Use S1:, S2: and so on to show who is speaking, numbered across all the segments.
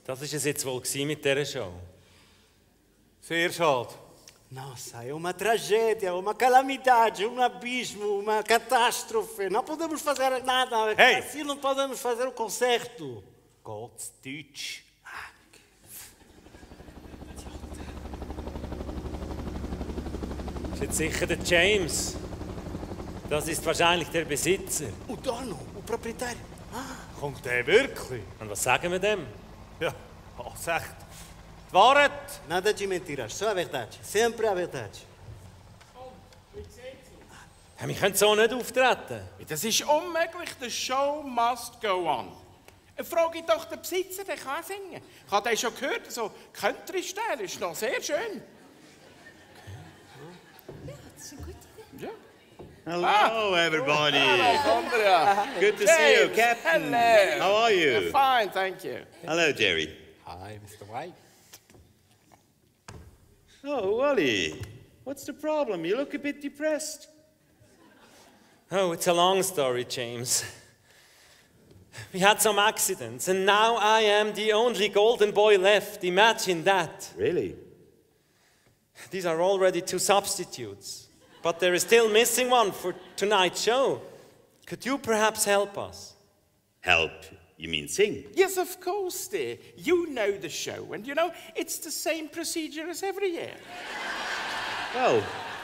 S1: Das war es jetzt wohl mit dieser Show.
S2: Sehr schade.
S3: Nossa, é uma tragédia, uma calamidade, um abismo, uma catástrofe. Não podemos fazer nada.
S2: Hey!
S3: Assim não podemos fazer o concerto.
S2: Geht's Deutsch?
S1: Das ist jetzt sicher der James. Das ist wahrscheinlich der Besitzer.
S3: O dono, o proprietário.
S2: Kommt der wirklich?
S1: Und was sagen wir dem?
S2: Ja, was echt? Die Wahrheit?
S3: Nada de mentiras, só a verdade. Sempre a verdade.
S1: Ja, wir können so nicht auftreten.
S4: Das ist unmöglich. The show must go on. Frage doch den Besitzer, der kann singen. Ich habe den schon gehört, so Country-Style ist noch sehr schön.
S5: Ja, das ist eine gute Idee.
S4: Ja.
S6: Hello, everybody.
S4: Andrea.
S6: Good to see you, Captain.
S4: Hello.
S6: How are you?
S4: Fine, thank you.
S6: Hello, Jerry.
S3: Hi, Mr. White.
S6: Oh, Wally. What's the problem? You look a bit depressed.
S1: Oh, it's a long story, James. We had some accidents, and now I am the only golden boy left. Imagine that.
S6: Really?
S1: These are already 2 substitutes, but there is still missing one for tonight's show. Could you perhaps help us?
S6: Help? You mean sing?
S4: Yes, of course, dear. You know the show, and you know, it's the same procedure as every year.
S6: Well,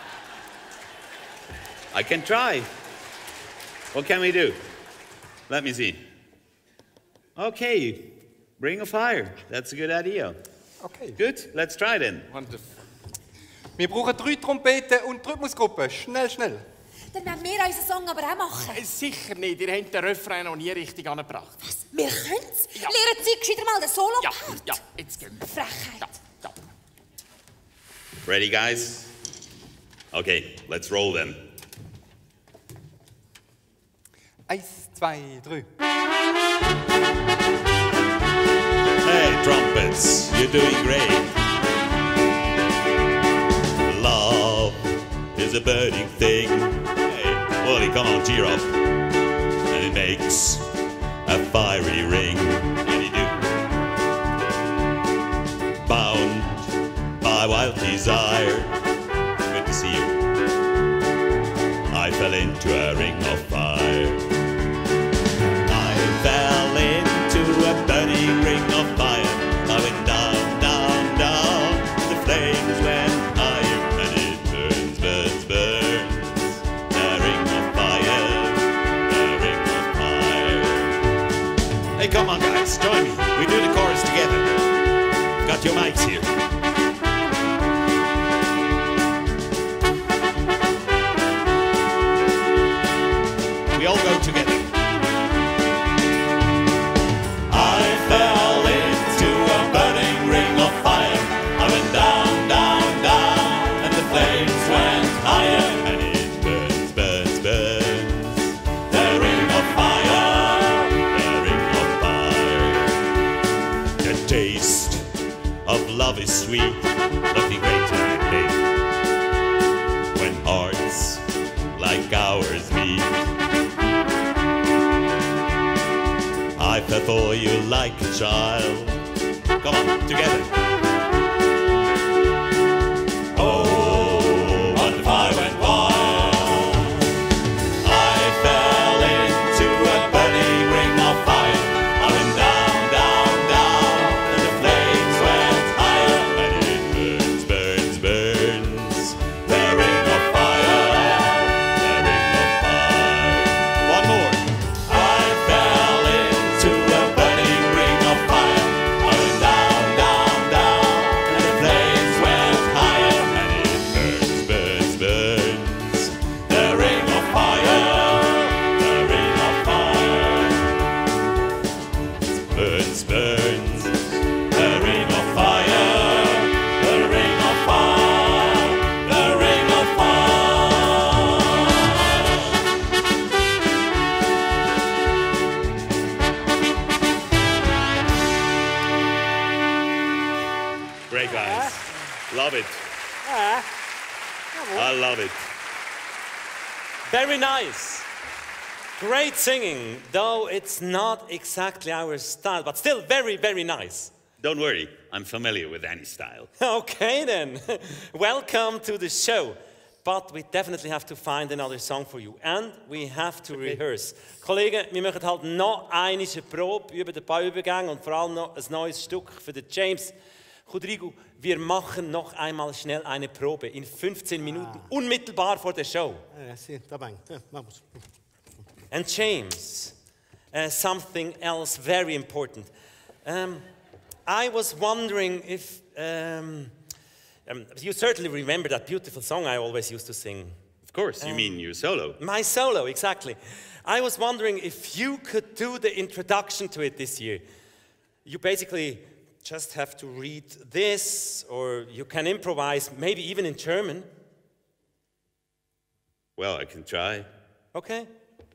S6: I can try. What can we do? Let me see. Okay, Ring of Fire. That's a good idea.
S2: Okay.
S6: Good, let's try then.
S4: Wonderful.
S2: Wir brauchen 3 Trompeten und die Rhythmusgruppe. Schnell, schnell.
S5: Dann werden wir unseren Song aber auch machen.
S4: Sicher nicht, ihr habt den Refrain noch nie richtig angebracht.
S5: Was? Wir können's?
S4: Ja.
S5: Lernen Sie gescheiter mal den
S4: Ja,
S5: Solo-Part.
S4: ja, jetzt gehen wir.
S5: Frechheit.
S4: Ja, ja.
S6: Ready, guys? Okay, let's roll then.
S2: 1, 2, 3.
S6: Hey, trumpets, you're doing great. Love is a burning thing. Hey, Wally, come on, cheer up. And it makes a fiery ring. And you do. Bound by wild desire. Good to see you. I fell into a ring of fire. I fell into a burning ring of fire. I went down, down, down. The flames went higher, and it burns, burns, burns. The ring of fire, the ring of fire. Hey, come on, guys, join me. We do the chorus together. Got your mics here. We all go together. I fell into a burning ring of fire. I went down, down, down, and the flames went higher. And it burns, burns, burns. The ring of fire, the ring of fire. The taste of love is sweet, looking great tonight, babe. When hearts like ours meet. I fell for you like a child. Come on, together. Oh, but the fire went wild. I fell into a burning ring of fire. I went down, down, down, and the flames went higher. And it burns, burns, burns. The ring of fire, the ring of fire. One more. I fell into a burning ring of fire. I went down, down, down, and the flames went higher. And it burns, burns, burns. The ring of fire, the ring of fire. Burns, burns. The ring of fire, the ring of fire, the ring of fire. Great, guys. Love it. I love it.
S1: Very nice. Great singing, though it's not exactly our style, but still very, very nice.
S6: don't worry, I'm familiar with any style.
S1: Okay then, welcome to the show. But we definitely have to find another song for you. And we have to rehearse. Kollegen, wir machen halt noch eine Probe über den Bauübergang und vor allem noch ein neues Stück für den James. Rodrigo, wir machen noch einmal schnell eine Probe in 15 Minuten, unmittelbar vor der Show.
S3: Sì, va bene. Vamos.
S1: And James, something else very important. I was wondering if you certainly remember that beautiful song I always used to sing.
S6: Of course, you mean your solo.
S1: My solo, exactly. I was wondering if you could do the introduction to it this year. You basically just have to read this, or you can improvise, maybe even in German.
S6: Well, I can try.
S1: Okay.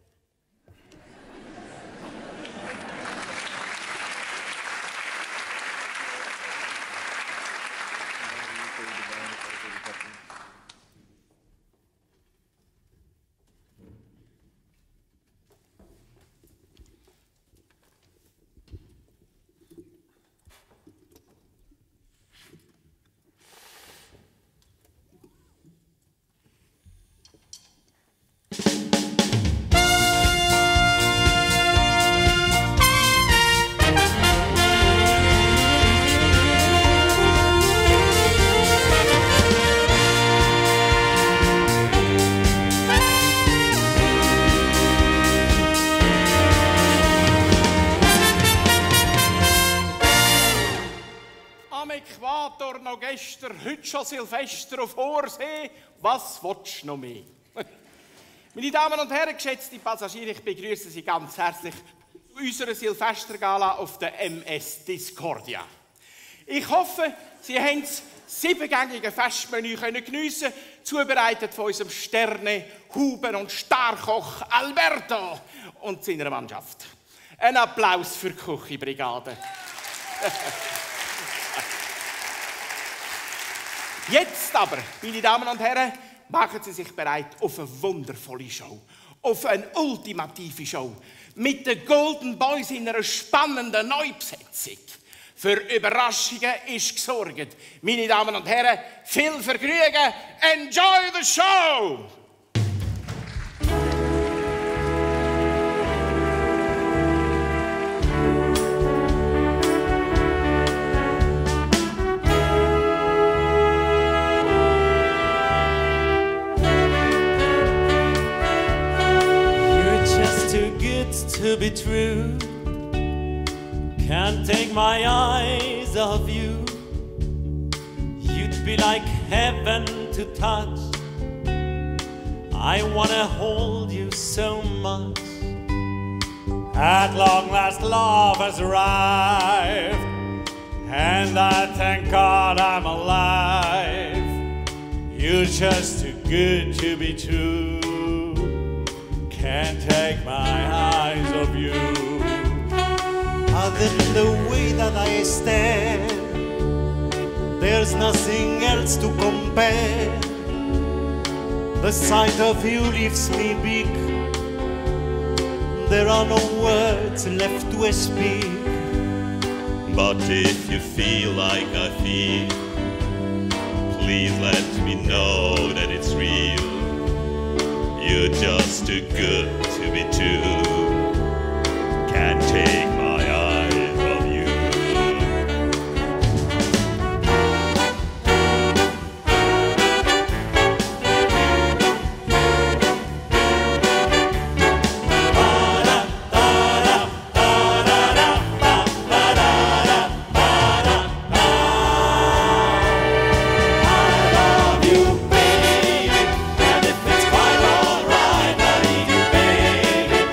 S4: Noch gestern, heute schon Silvester auf Horsee. Was willst du noch mehr? Meine Damen und Herren, geschätzte Passagiere, ich begrüße Sie ganz herzlich zu unserer Silvestergala auf der MS Discordia. Ich hoffe, Sie haben das 7-gängige Festmenü geniessen, zubereitet von unserem Sterne-, Huben- und Starkoch Alberto und seiner Mannschaft. Ein Applaus für die Küchenbrigade. Jetzt aber, meine Damen und Herren, machen Sie sich bereit auf eine wundervolle Show. Auf eine ultimative Show. Mit den Golden Boys in einer spannenden Neubesetzung. Für Überraschungen ist gesorgt. Meine Damen und Herren, viel Vergnügen. Enjoy the show!
S1: To be true, can't take my eyes off you. You'd be like heaven to touch. I wanna hold you so much. At long last, love has arrived, and I thank God I'm alive. You're just too good to be true. Can't take my eyes off you. Other than the way that I stand, there's nothing else to compare. The sight of you leaves me weak. There are no words left to speak.
S6: But if you feel like I feel, please let me know that it's real. You're just too good to be true. Can't take my eyes off you.
S1: I love you, baby, and if it's quite alright, I need you, baby.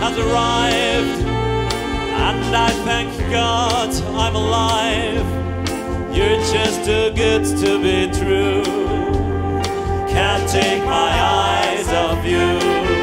S6: has arrived, and I thank God I'm alive. You're just too good to be true. Can't take my eyes off you.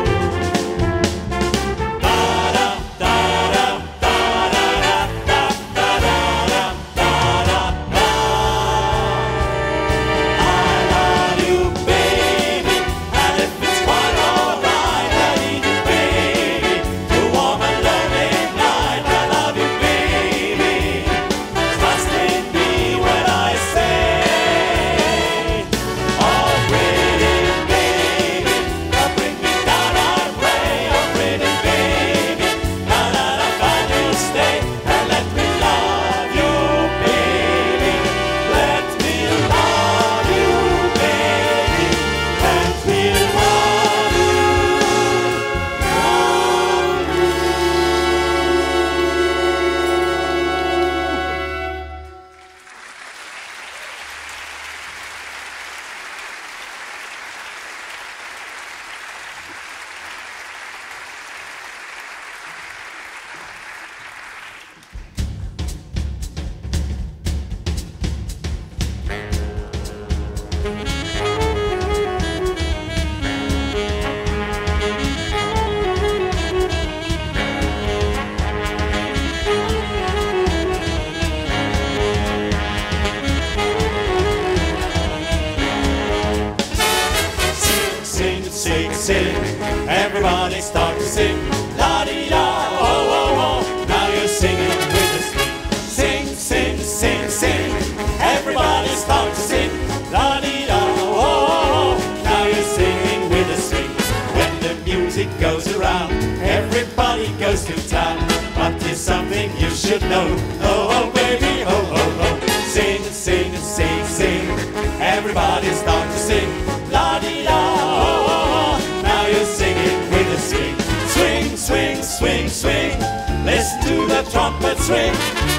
S6: Everybody start to sing, la-dee-da, oh, oh, oh. Now you're singing with the swing. Sing, sing, sing, sing. Everybody start to sing, la-dee-da, oh, oh, oh. Now you're singing with the swing. When the music goes around, everybody goes to town. But here's something you should know, oh, oh, baby, oh, oh, oh. Sing, sing, sing, sing. Everybody start to sing, la-dee-da, oh, oh, oh. Now you're singing with a swing. Swing, swing, swing, swing. Listen to the trumpet swing.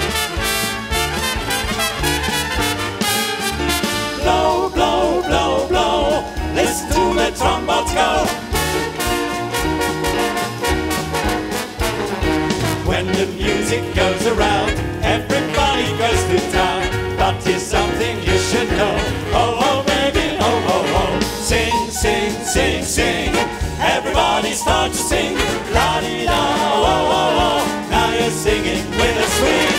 S6: Blow, blow, blow, blow. Listen to the trumpets go. When the music goes around, everybody goes to town. But here's something you should know, oh, oh, baby, oh, oh, oh. Sing, sing, sing, sing. Everybody start to sing, la-dee-da, oh, oh, oh. Now you're singing with a swing.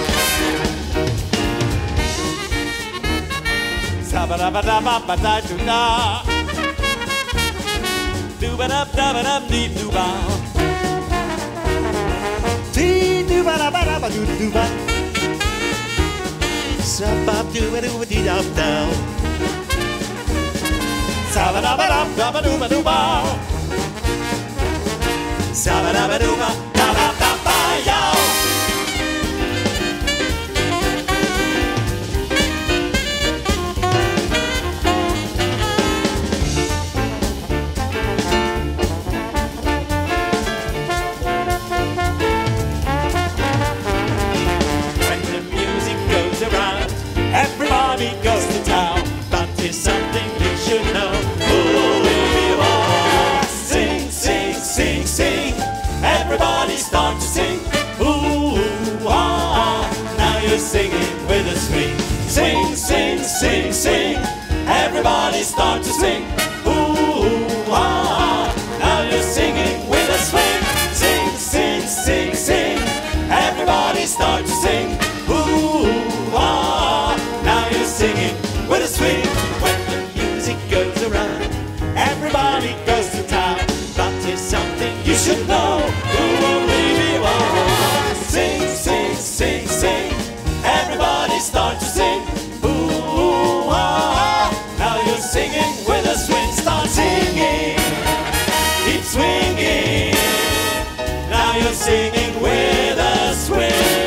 S6: Sa-ba-da-ba-da-ba-ba-da-do-da. Do-ba-da-ba-da-ba-da-dee-do-ba. Dee-do-ba-da-ba-da-ba-do-do-ba. Sa-ba-do-ba-do-ba-dee-da-da. Sa-ba-da-ba-da-ba-da-ba-do-ba-do-ba. Sa-ba-da-ba-do-ba-da-ba-da-ba-yow. When the music goes around, everybody goes to town. But here's something you should know, sing, sing, sing, sing. Everybody start to sing, ooh, ah, now you're singing with a swing. Sing, sing, sing, sing. Everybody start to sing, ooh, ah, now you're singing with a swing. Sing, sing, sing, sing. Everybody start to sing, ooh, ah, now you're singing with a swing. When the music goes around, everybody goes to town. But here's something you should know, ooh, baby, oh. Sing, sing, sing, sing. Everybody start to sing, ooh, ah. Now you're singing with a swing. Start singing, keep swinging. Now you're singing with a swing.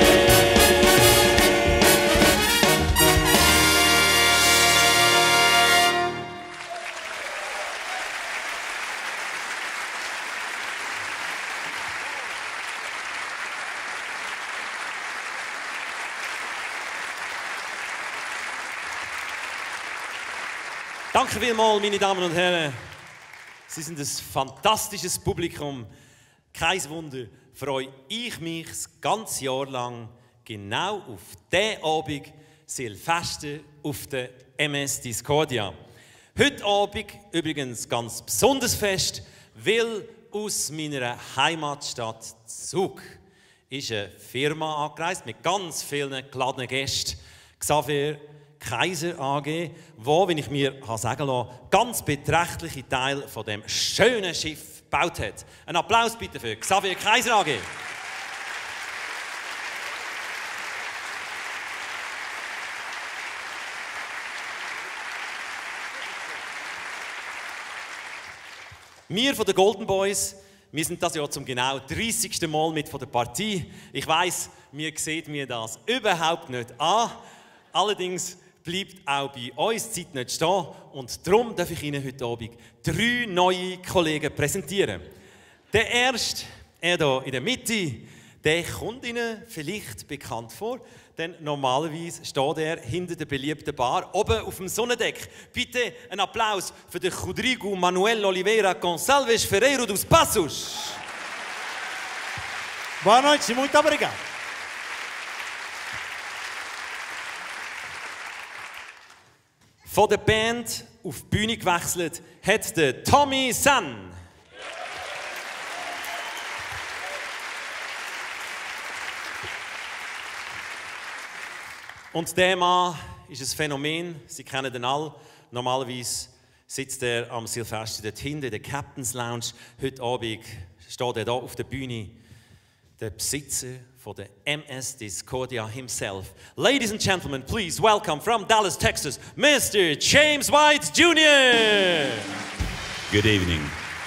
S1: Danke vielmals, meine Damen und Herren. Sie sind ein fantastisches Publikum. Kein Wunder, freue ich mich das ganze Jahr lang genau auf diesen Abend, Silvester auf der MS Discordia. Heute Abend übrigens ganz besonders fest, weil aus meiner Heimatstadt Zug ist eine Firma angereist mit ganz vielen geladenen Gästen. Xaver Kaiser AG, wo, wenn ich mir sagen lasse, ganz beträchtliche Teil von dem schönen Schiff gebaut hat. Ein Applaus bitte für Xaver Kaiser AG. Wir von den Golden Boys, wir sind das Jahr zum genau 30. Mal mit von der Partie. Ich weiss, mir sieht mir das überhaupt nicht an. Allerdings bleibt auch bei uns die Zeit nicht stehen. Und darum darf ich Ihnen heute Abend 3 neue Kollegen präsentieren. Der erste, er hier in der Mitte, der kommt Ihnen vielleicht bekannt vor. Denn normalerweise steht er hinter der beliebten Bar, oben auf dem Sonnendeck. Bitte einen Applaus für den Rodrigo Manuel Oliveira Gonçalves Ferreiro dos Passos.
S3: Boa noite, muito obrigado.
S1: Von der Band auf die Bühne gewechselt hat der Tommy San. Und der Mann ist ein Phänomen, Sie kennen ihn alle. Normalerweise sitzt er am Silvester dort hinten in der Captain's Lounge. Heute Abend steht er hier auf der Bühne, der Besitzer von der MS Discordia himself. Ladies and gentlemen, please welcome from Dallas, Texas, Mr. James White Jr.
S6: Good evening.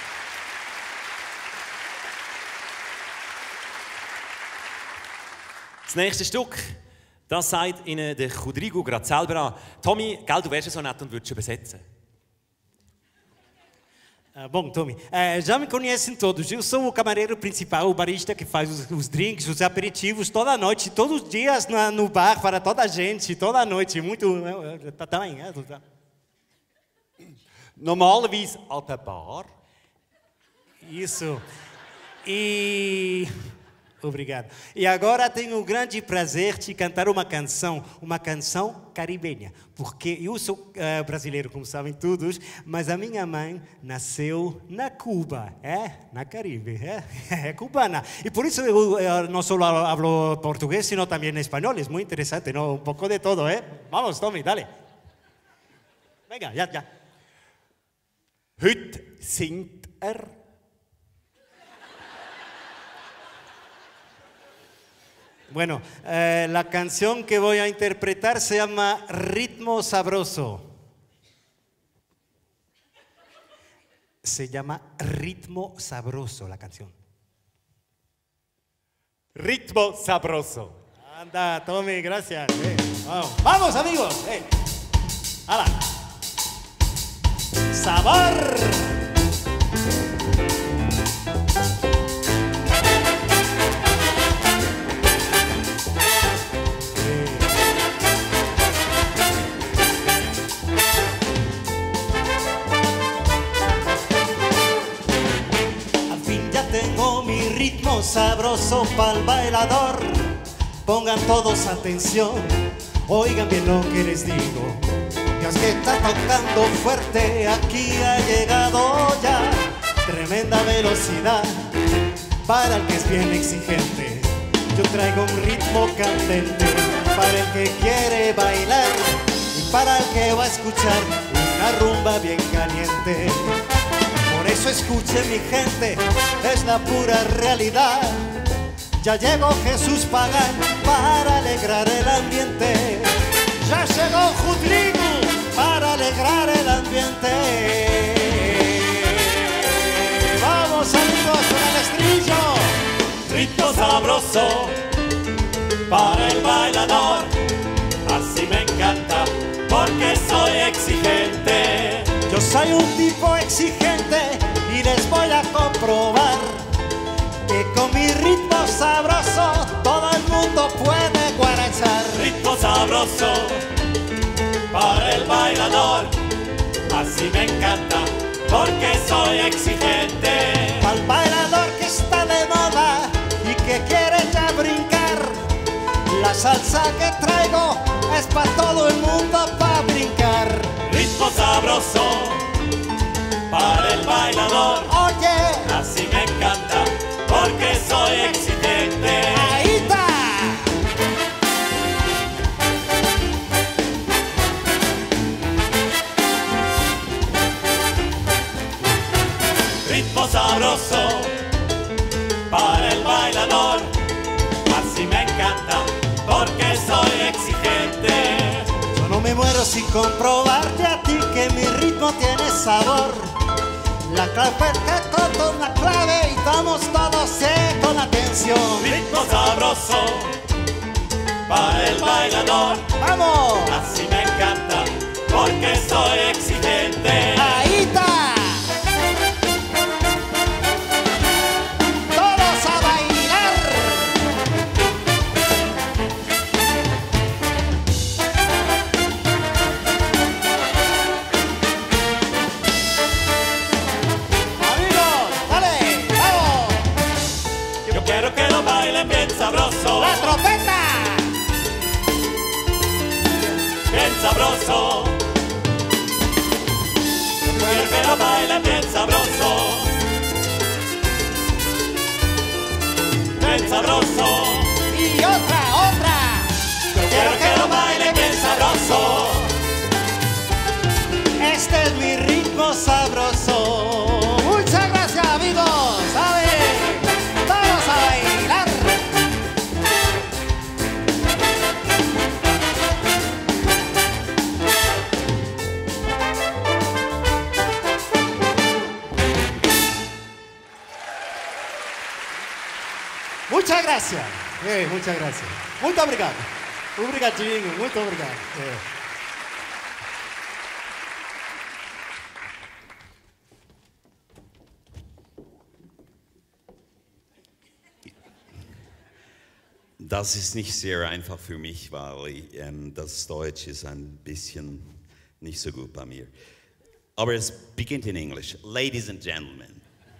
S1: Das nächste Stück, das sagt Ihnen der Rodrigo gerade selber an. Tommy, gell, du wärst so nett und würdest übersetzen.
S3: Bom, Tommy, já me conhecem todos. Eu sou o camareiro principal, o barista que faz os drinks, os aperitivos toda noite, todos os dias no bar para toda a gente, toda noite. Muito. Tá bem, tá.
S2: Normalerweise an der Bar.
S3: Isso. Obrigado. E agora tenho o grande prazer de cantar uma canção caribenha, porque eu sou brasileiro, como sabem todos, mas a minha mãe nasceu na Cuba, na Caribe, é cubana. E por isso eu não só hablo português, sino também espanhol. É muito interessante, ¿no? Um pouco de todo, Vamos, Tommy, dale. Venga, já.
S2: Heute singt
S3: Bueno, la canción que voy a interpretar se llama Ritmo Sabroso. Se llama Ritmo Sabroso la canción.
S2: Ritmo Sabroso.
S3: Anda, Tommy, gracias. Vamos, amigos. ¡Hala! ¡Sabor! Tengo mi ritmo sabroso pa'l bailador. Pongan todos atención, oigan bien lo que les digo. Dios que está tocando fuerte, aquí ha llegado ya. Tremenda velocidad para el que es bien exigente. Yo traigo un ritmo candente para el que quiere bailar y para el que va a escuchar una rumba bien caliente. Por eso escuche mi gente, es la pura realidad. Ya llegó Jesús Pagán para alegrar el ambiente. Ya llegó Rodrigo para alegrar el ambiente. Vamos amigos con el estribillo.
S6: Ritmo sabroso para el bailador. Así me encanta porque soy exigente.
S3: Yo soy un tipo exigente y les voy a comprobar que con mi ritmo sabroso todo el mundo puede guarachar.
S6: Ritmo sabroso para el bailador. Así me encanta porque soy exigente.
S3: Al bailador que está de La salsa que traigo es para todo el mundo para brincar.
S6: Ritmo sabroso para el bailador.
S3: Oye,
S6: Así me encanta porque soy exigente.
S3: ahí está.
S6: Ritmo sabroso para el bailador. Así me encanta porque soy exigente.
S3: Yo no me muero sin comprobarte a ti que mi ritmo tiene sabor. La clave que corta una clave y damos todos con atención.
S6: Ritmo sabroso para el bailador.
S3: ¡Vamos!
S6: Así me encanta porque soy exigente.
S3: ¡Ahí está! ¡Todos a bailar! Amigos, dale, vamos.
S6: Yo quiero que lo bailen bien sabroso,
S3: ¡La trompeta!
S6: bien sabroso. Yo quiero que lo bailen bien sabroso, bien sabroso.
S3: Y otra.
S6: Yo quiero que lo bailen bien sabroso.
S3: Este es mi ritmo sabroso. Muchas gracias, amigos. ¿Sabe? Vamos a bailar. Muchas gracias. Muchas gracias. Muito obrigado. Obrigadinho, muito obrigado.
S7: Das ist nicht sehr einfach für mich, weil das Deutsch ist ein bisschen nicht so gut bei mir. Aber es beginnt in Englisch. Ladies and Gentlemen,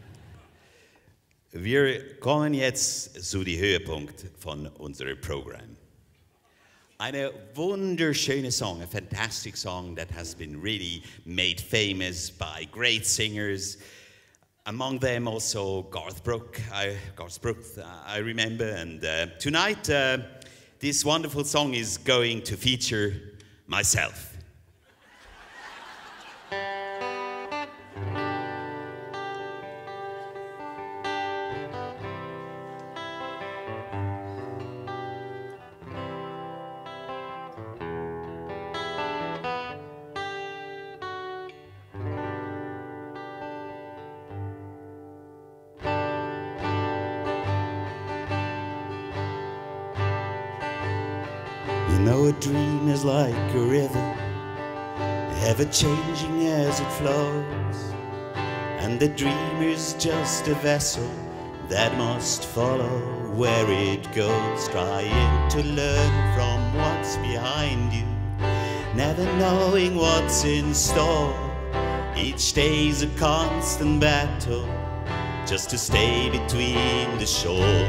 S7: wir kommen jetzt zu dem Höhepunkt von unserem Programm. Eine wunderschöne song, a fantastic song that has been really made famous by great singers. Among them also Garth Brooks, I remember. And tonight, this wonderful song is going to feature myself. You know, a dream is like a river, ever changing as it flows, and the dreamer's just a vessel that must follow where it goes, trying to learn from what's behind you, never knowing what's in store. Each day's a constant battle just to stay between the shores.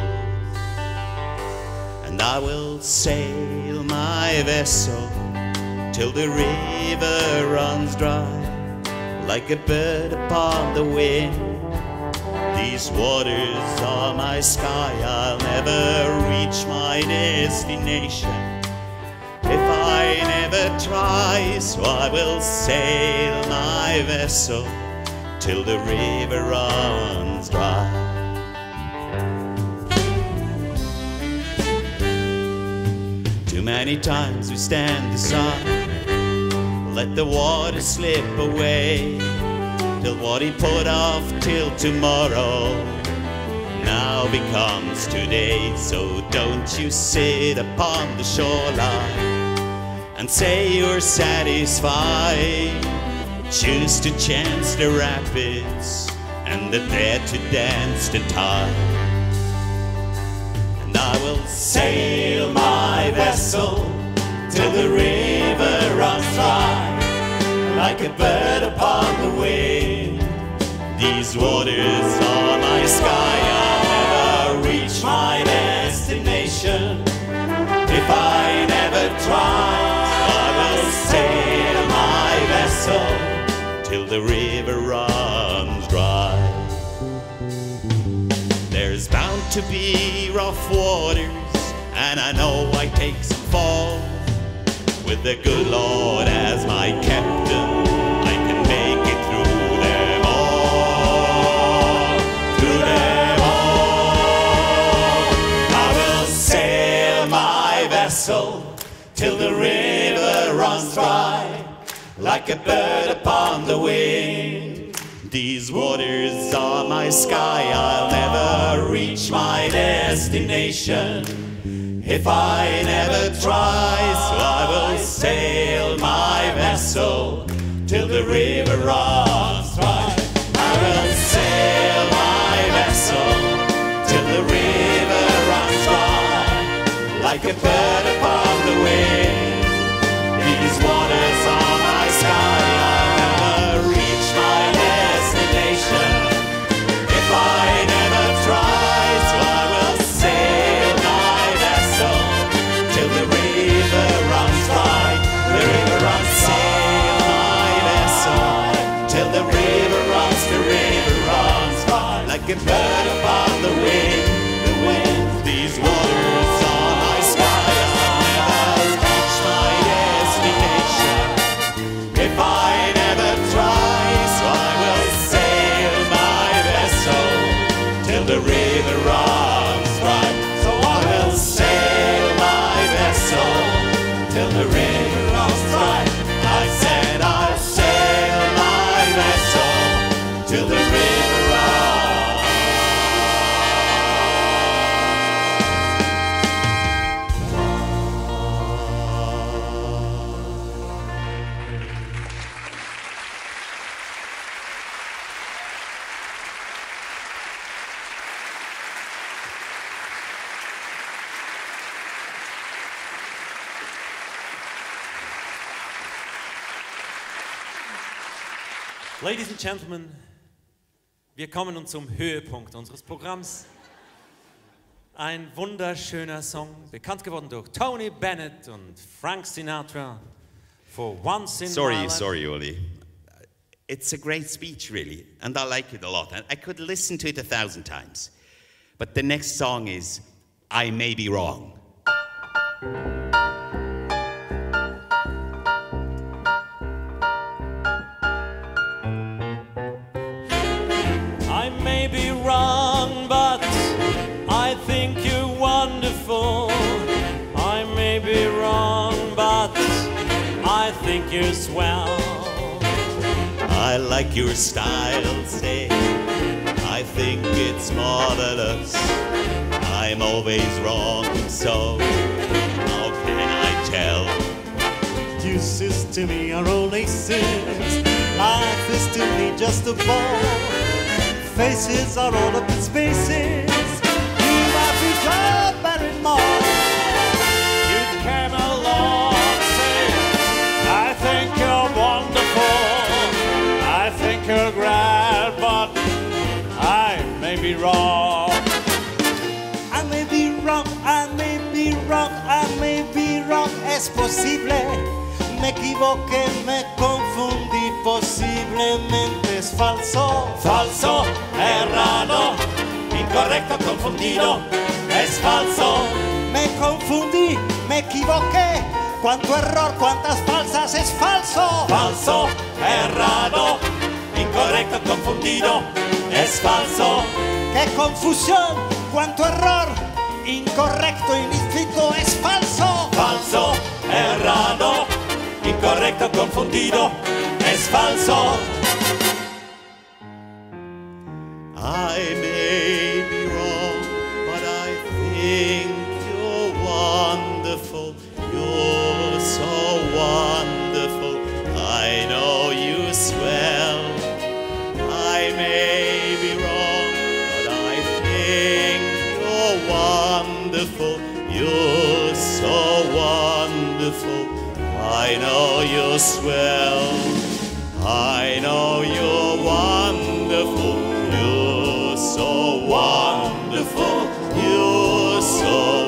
S7: And I will sail my vessel till the river runs dry, like a bird upon the wind. These waters are my sky, I'll never reach my destination if I never try. So I will sail my vessel till the river runs dry. Too many times we stand aside, let the water slip away, till what he put off till tomorrow now becomes today. So don't you sit upon the shoreline and say you're satisfied. Choose to chance the rapids and the dare to dance the tide. And I will sail my vessel till the river runs dry, like a bird upon the wing. These waters are my sky, I'll never reach my destination if I the river runs dry. There's bound to be rough waters, and I know I take some fall. With the good Lord as my captain, I can make it through them all. Through them all. I will sail my vessel till the river runs dry, like a bird upon the wing. These waters are my sky, I'll never reach my destination if I never try. So I will sail my vessel till the river runs dry. I will sail my vessel till the river runs dry, like a bird upon the wing. These waters are my sky, I'll never reach my destination if I never try. So I will sail my vessel till the river runs dry. The river runs, sail my vessel till the river runs dry, like a bird upon the wing. The wind, these waters are my sky, I'll never reach my destination if I never try. So I will sail my vessel till the river runs dry. So I will sail my vessel till the river runs dry. I said I'll sail my vessel till the river runs.
S1: Ladies and Gentlemen, wir kommen nun zum Höhepunkt unseres Programms. Ein wunderschöner Song, bekannt geworden durch Tony Bennett und Frank Sinatra. For once in my life.
S7: Sorry, Uli. It's a great speech, really, and I like it a lot. And I could listen to it 1,000 times. But the next song is I May Be Wrong.
S1: I may be wrong, but I think you're wonderful. I may be wrong, but I think you're swell.
S7: I like your style, say, I think it's marvelous. I'm always wrong, so how can I tell?
S3: Deuces to me are all aces. Life is to me just a ball. Faces are all up in spaces. You might be John Barrymore.
S1: You came along saying, I think you're wonderful. I think you're grand, but I may be wrong.
S3: I may be wrong, I may be wrong, I may be wrong. Es posible, me equivoqué, me confundí. Posiblemente es falso.
S1: Falso, errado, incorrecto, confundido, es falso.
S3: Me confundí, me equivoqué. Cuánto error, cuántas falsas, es falso.
S1: Falso, errado, incorrecto, confundido, es falso.
S3: ¡Qué confusión! ¡Cuánto error! Incorrecto, ilícito, es falso.
S1: Falso, errado, incorrecto, confundido, es falso.
S7: I may be wrong, but I think you're wonderful. You're so wonderful. I know you swell. I may be wrong, but I think you're wonderful. You're so wonderful. I know you swell. I know you're wonderful. You're so wonderful. You're so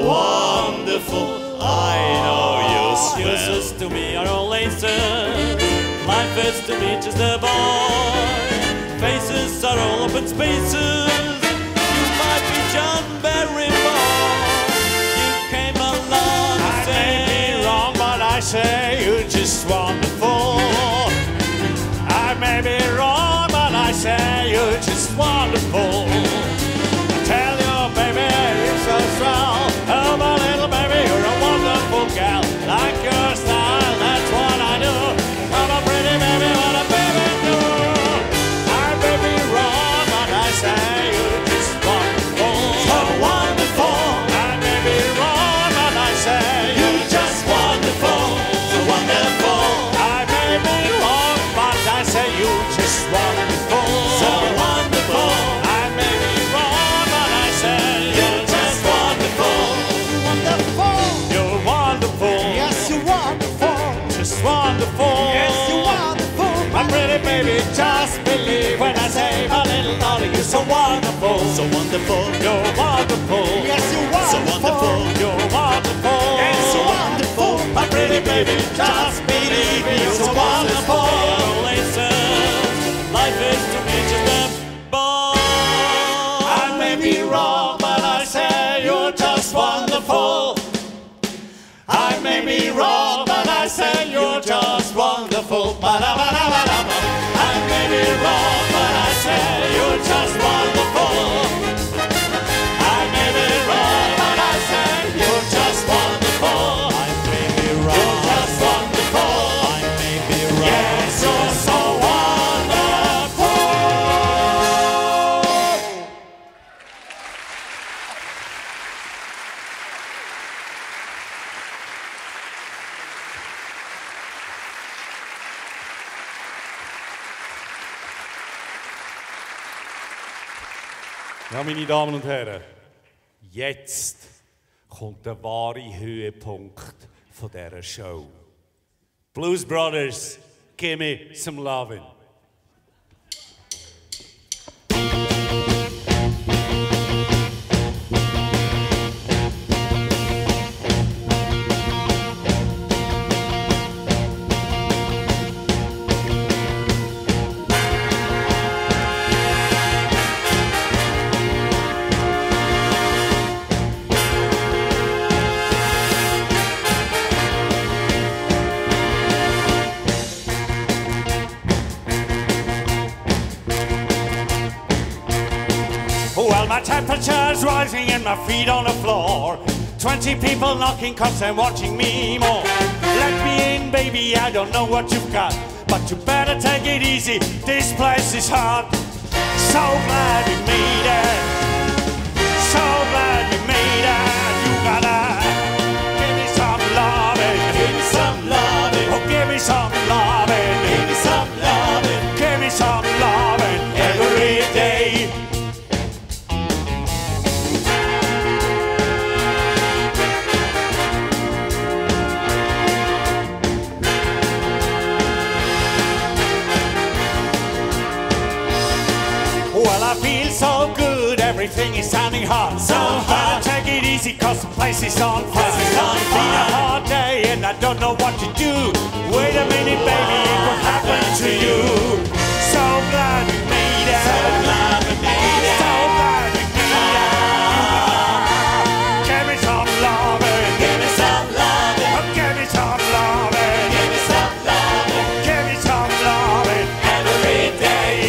S7: wonderful. I know you swell.
S1: Excuses to me are all laces. Life is to me just a boy. Faces are all open spaces. You might be John Barrymore. You came along and
S3: I may be wrong, but I say you're just wonderful. I may be wrong, but I say you're just wonderful. I tell you, baby, you're so strong. Oh, my little baby, you're a wonderful gal. Like your style, that's what I do. I'm a pretty baby, what a baby do. I may be wrong, but I say you're just wonderful. So wonderful. I may be wrong, but I say you're just wonderful. So wonderful. I may be wrong, but I say you're just wonderful. So wonderful. I may be wrong, but I say you're just wonderful. Wonderful. You're wonderful. Yes, you're wonderful. Just wonderful. Yes, you're wonderful. My pretty baby, just believe when I say, my little darling, you're so wonderful.
S7: So wonderful.
S3: You're wonderful. Yes, you're wonderful.
S7: So wonderful.
S3: You're wonderful.
S7: Yes, so wonderful.
S3: My pretty baby, just believe me, you're so wonderful.
S1: Life is to me just a ball.
S3: I may be wrong, but I say you're just wonderful. I may be wrong, but I say you're just wonderful. Ba-da-ba-da-ba-da-ba. I may be wrong, but I say you're just wonderful. I may be wrong, but I say you're just wonderful. I may be wrong. You're just wonderful. I may be wrong. Yes, you're so wonderful.
S2: Ja, meine Damen und Herren, jetzt kommt der wahre Höhepunkt von dieser Show. Blues Brothers, give me some lovin'.
S3: Well, my temperature's rising and my feet on the floor. 20 people knocking 'cause they're watching me more. Let me in, baby, I don't know what you've got, but you better take it easy, this place is hot. So glad you made it. So glad you made it. You gotta give me some loving. Give me some loving. Oh, give me some loving. Give me some loving. Give me some loving every day. Well, I feel so good, everything is sounding hot. So hot. Take it easy, 'cause the place is on fire. It's been a hard day and I don't know what to do. Wait a minute, baby, it could happen to you. So glad we made it. So glad we made it. So glad we made it. Give me some loving. Give me some loving. Oh, give me some loving. Give me some loving. Give me some loving every day.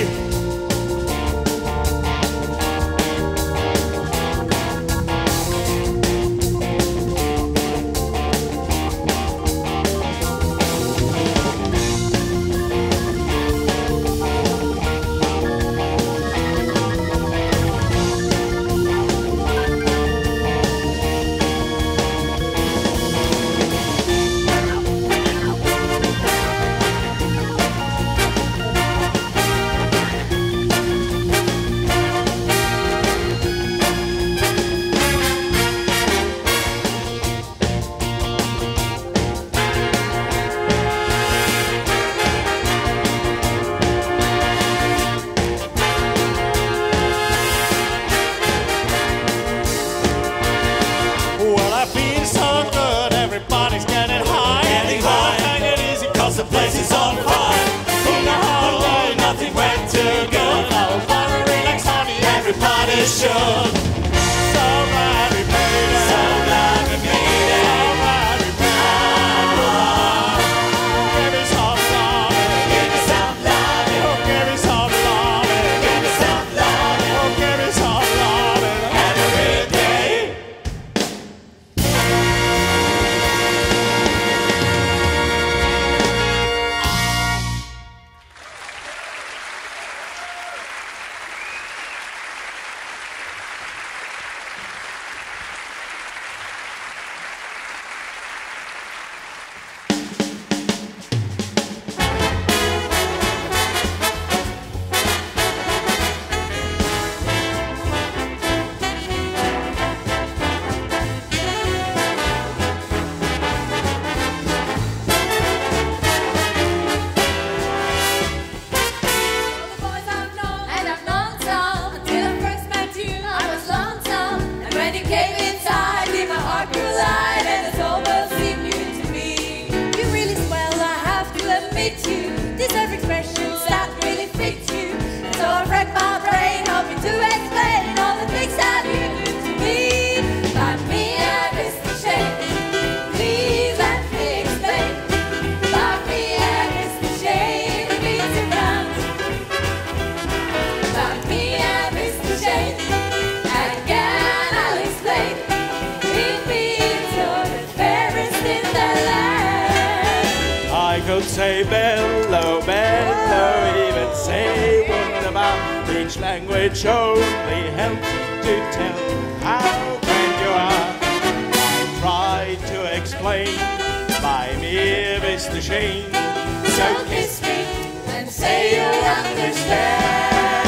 S8: King means you're the fairest in the land.
S4: I could say bello, bello, even say wunderbar. Each language only helps to tell how great you are. I tried to explain by mir bist du schön.
S8: So kiss me and say you'll understand.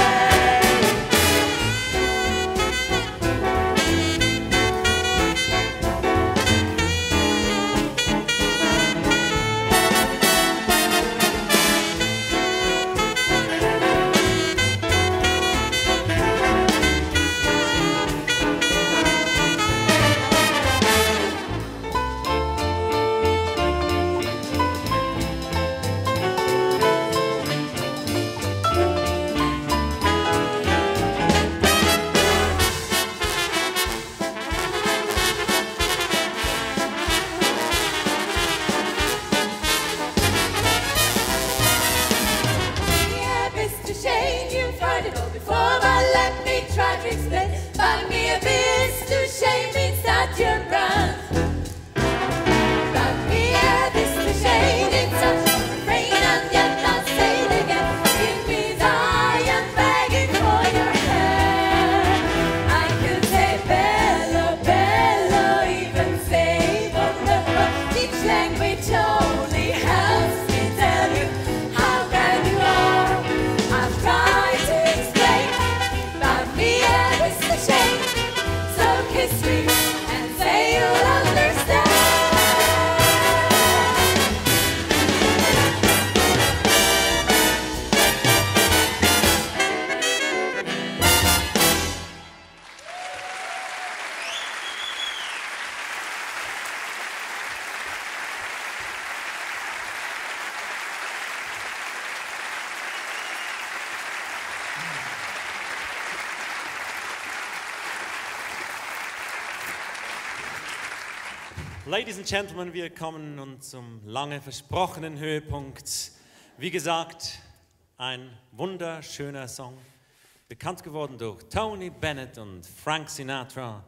S1: Ladies and Gentlemen, wir kommen nun zum lange versprochenen Höhepunkt. Wie gesagt, ein wunderschöner Song, bekannt geworden durch Tony Bennett und Frank Sinatra,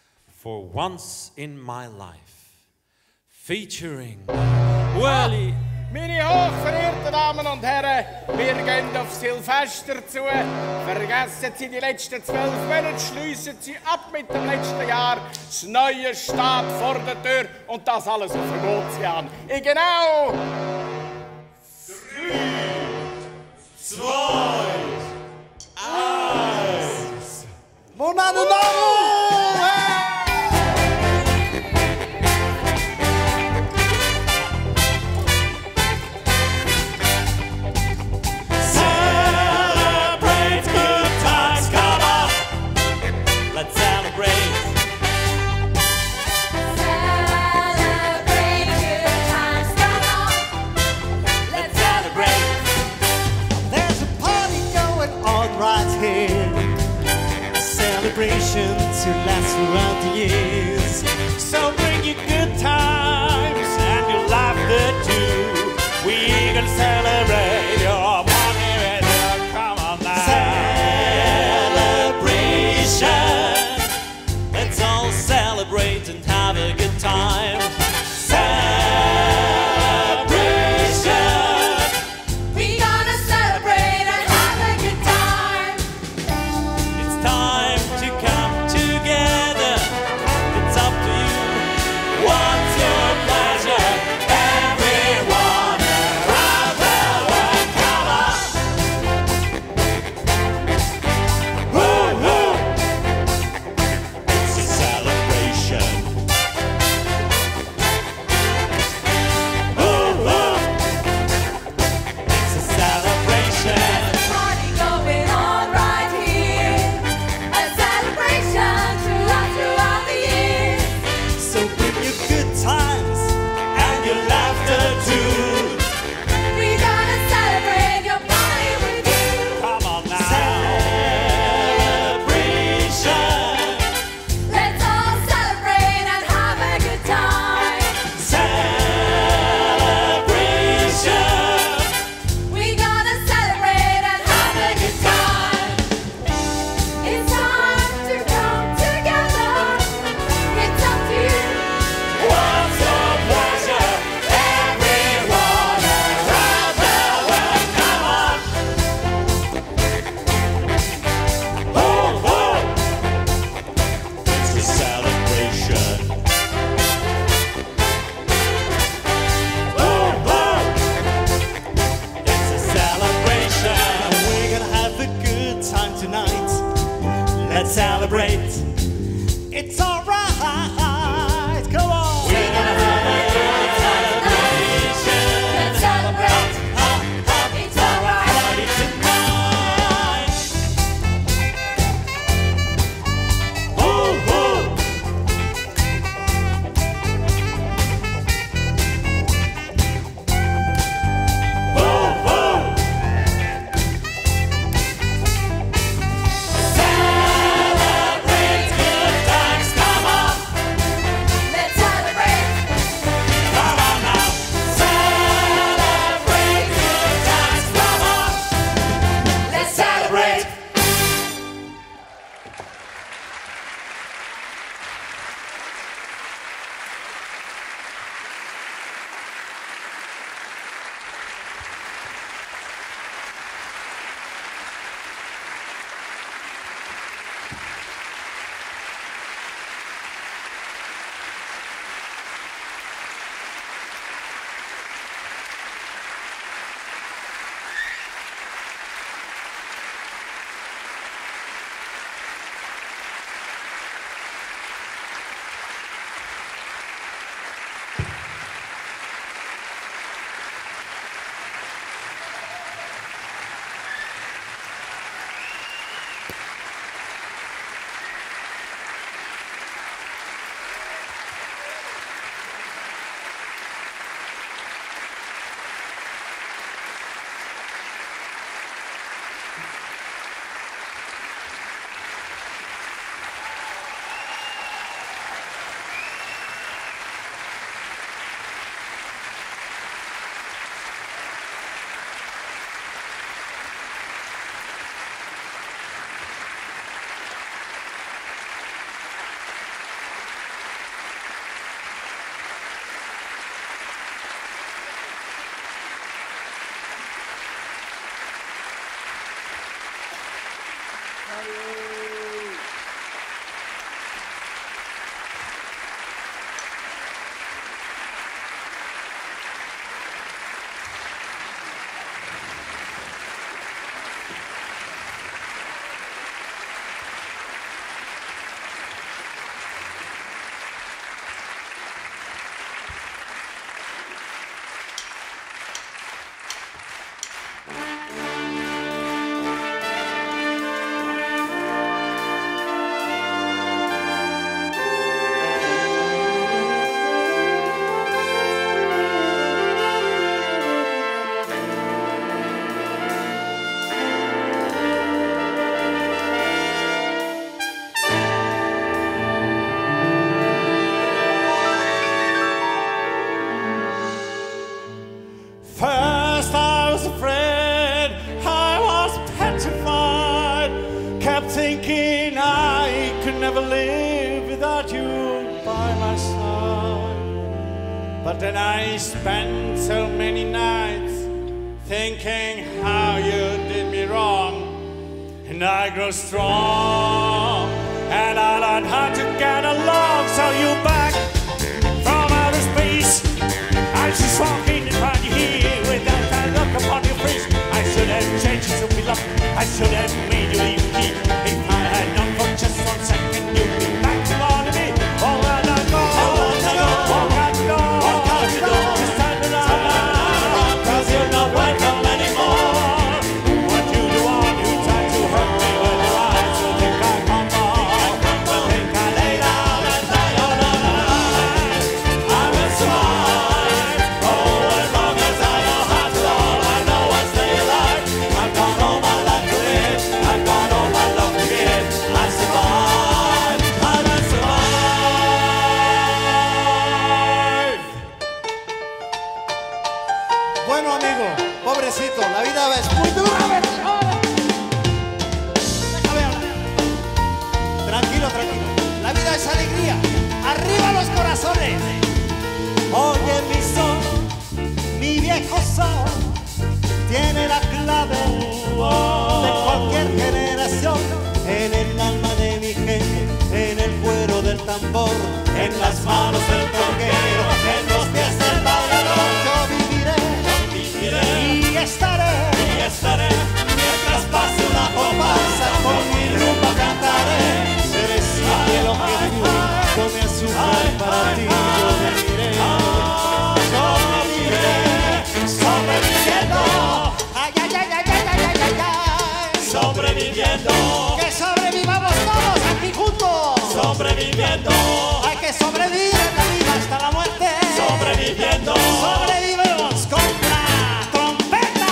S1: For Once in My Life, featuring Wally.
S4: Meine hochverehrten Damen und Herren, wir gehen auf Silvester zu. Vergessen Sie die letzten 12 Monate, schliessen Sie ab mit dem letzten Jahr. Das Neue steht vor der Tür und das alles auf dem Ozean. In genau 3, 2, 1.
S3: Mon amour! To last throughout the years. So bring your good times and your laughter too. We're gonna celebrate your money and your come on now.
S1: Celebration. Let's all celebrate and have a good time.
S8: We're gonna celebrate and have a good time.
S1: It's time to come together. It's up to you. What's your pleasure? Everyone around the world, come on. Woo-hoo.
S6: It's a celebration.
S2: But then I spent so many nights thinking how you did me wrong. And I grow strong, and I learn how to get along. So you back from outer space, I just walking in front of you here with that kind of look upon your face. I should have changed you to be loved. I should have made you leave me. If I had known for just 1 second, you'd be back to all of me. Oh, well, I go, walk out the door, just turn around, 'cause you're not welcome anymore. What you do on, you try to hurt me with your eyes. You think I come on, you think I lay down and die all night. I will survive, oh, as long as I know how to love. I know I stay alive. I've got all my life to live, I've got all my love to give. I survive, I will survive.
S3: Bueno, amigo, pobrecito, la vida es muy dura. Déjame hablar. Tranquilo, tranquilo. La vida es alegría. ¡Arriba los corazones! Oye, mi sol, mi viejo sol, tiene la clave de cualquier generación. En el alma de mi gente, en el cuero del tambor, en las manos del troquero, en los pies del bailador. Yo viviré y estaré mientras pase una comparsa, con mi rumba cantaré. Seré siempre lo que tú, con mi azúcar para ti yo viviré. Sobreviviendo. Ay, ay, ay, ay, ay, ay, ay, ay, ay.
S2: Sobreviviendo,
S3: Que sobrevivamos todos aquí juntos.
S2: sobreviviendo,
S3: Hay que sobrevivir en la vida hasta la muerte.
S2: sobreviviendo.
S3: Sobrevivimos con la trompeta.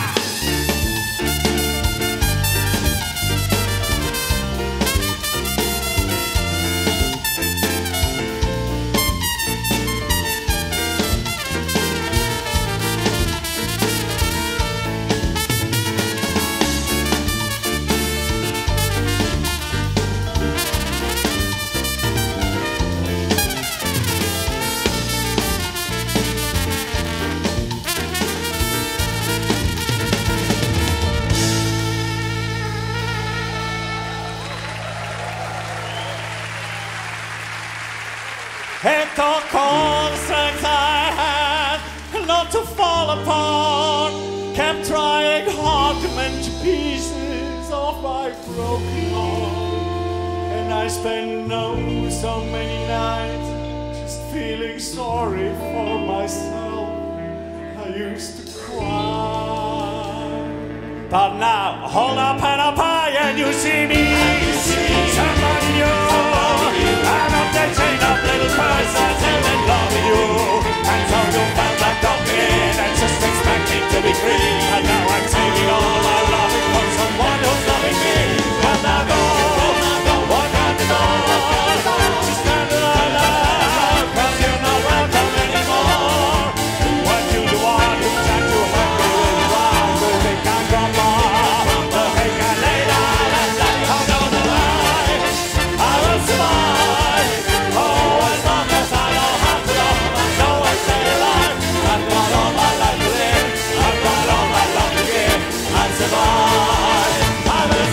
S2: It took all the strength I had not to fall apart. Kept trying hard to mend pieces of my broken heart. And I spent so many nights just feeling sorry for myself. I used to cry. But now, hold up and up high and you see me. Somebody new. I'm not that chain of little person still in love with you. And so you felt like talking and just expecting to be free. And now I'm saving all my loving for someone who's loving me. But now go, walk out the door. Just stand around, 'cause you're not welcome anymore. What you do on, you try to hurt me with your arms. You think I'm grandma, you think I lay down and die. I'm gonna lie, I will survive. Oh, as long as I know how to love, I know I stay alive. I've got all my life to live, I've got all my love to give. I survive, I will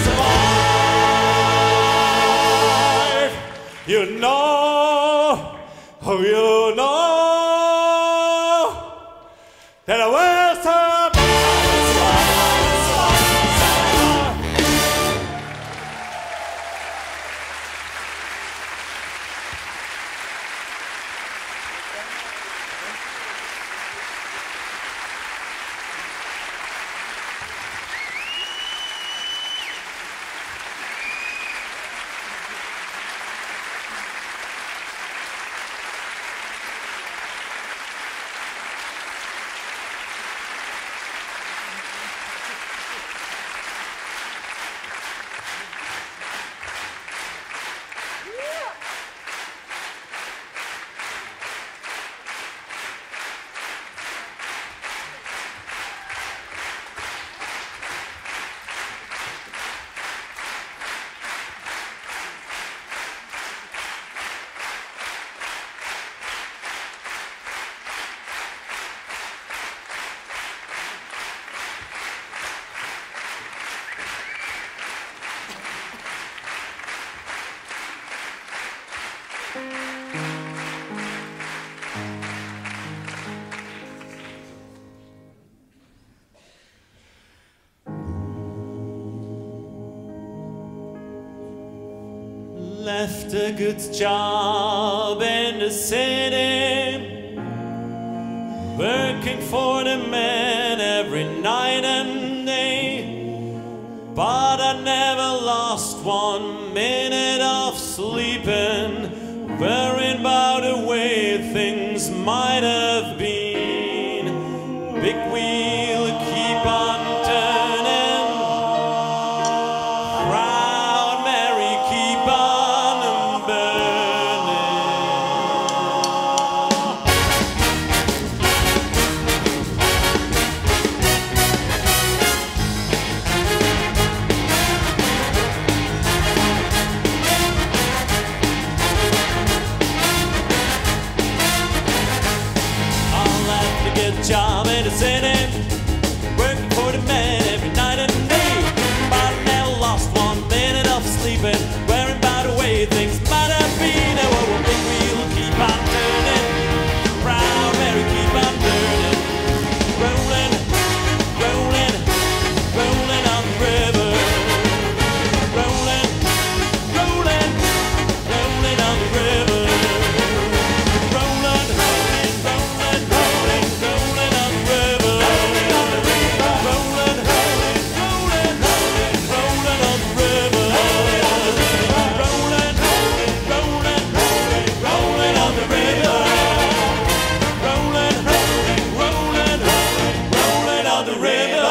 S2: survive. You know, oh, you know that I will survive. left a good job in the city, working for the man every night and day. But I never lost 1 minute of sleeping, worrying about the way things might have been. Big wheel keep on turning, Proud Mary keep on burning. I'll have to get a job in the city, working for the man every night and day. But I never lost 1 minute of sleeping, worrying about the way things might have been. Oh, a big wheel keep on turning, Proud Mary keep on turning, rolling, rolling, rolling on the river, rolling, rolling, rolling on the river, rolling, rolling, rolling, rolling, rolling on the river, rolling on the river, rolling, rolling, rolling, rolling, rolling on the river, rolling on the river, rolling, rolling, rolling, rolling on the river, rolling, rolling, rolling, rolling on the river.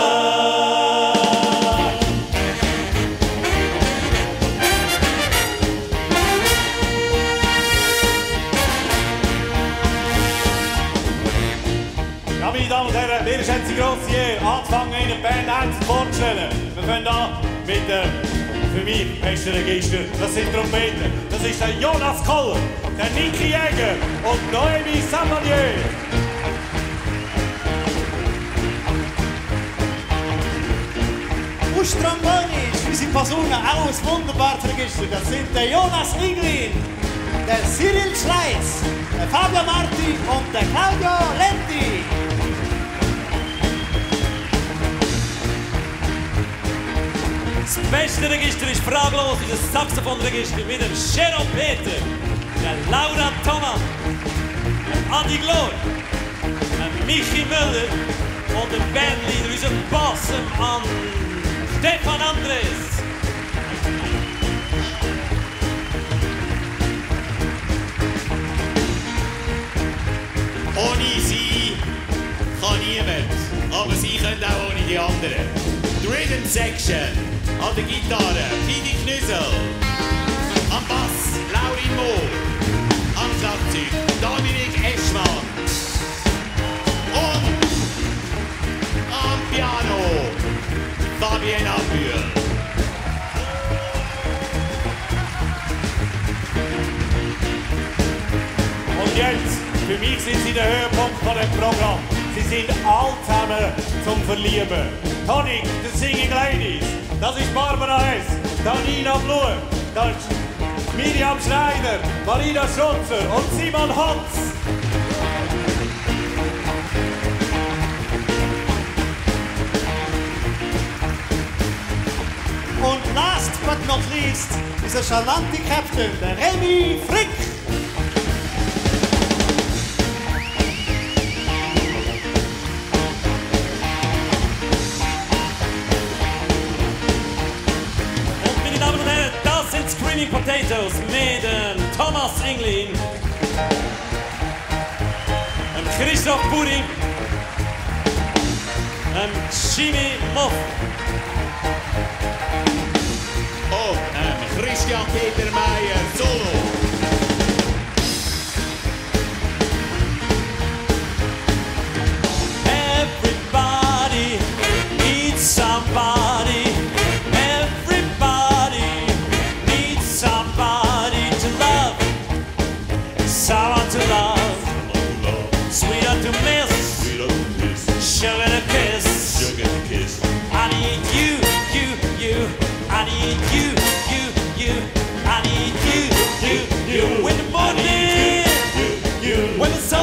S2: Ja, meine Damen und Herren, mir ist jetzt die grosse Ehre, anzufangen, eine Band einzeln vorzustellen. Wir fangen an mit dem für mich besten Register. Das sind Trompeten. Das ist der Jonas Koller, der Niki Jäger und Noemi Samanier.
S3: Aus Trombone ist unsere Posaune auch ein wunderbares Register. Das sind der Jonas Inglin, der Cyril Schleiz, der Fabio Marti und der Claudio Lenti.
S2: Das beste Register ist fraglos das Saxophonregister mit dem Cheryl Peter, der Laura Thomas, Adi Glor, der Michi Müller und der Bandleader, unser Boss an Stefan Andres.
S6: Ohne sie kann niemand, aber sie können auch ohne die anderen. Die Rhythm Section an der Gitarre, Pidi Knüssel, am Bass, Lauri Mohr, am Schlagzeug, Dominik Eschmann und am Piano, Fabienne Abühl.
S2: Und jetzt, für mich sind sie der Höhepunkt von dem Programm. Sie sind all zusammen zum Verlieben. Tonic, the Singing Ladies, das ist Barbara Hess, Danina Blum, das ist Miriam Schneider, Marina Schutzer und Simon Hotz.
S3: Und last but not least, unser charmante Captain, der Remy Frick.
S2: Und meine Damen und Herren, das sind Screaming Potatoes mit Thomas Inglin, Christoph Pudding, Jimmy Moff
S6: und Christian Peter Meyer Solo.
S2: Everybody needs somebody. Everybody needs somebody to love. Someone to love. Sweeter to miss. Sugar to kiss. I need you, you, you. I need you, you, you. I need you, you, you. When the morning, when the sun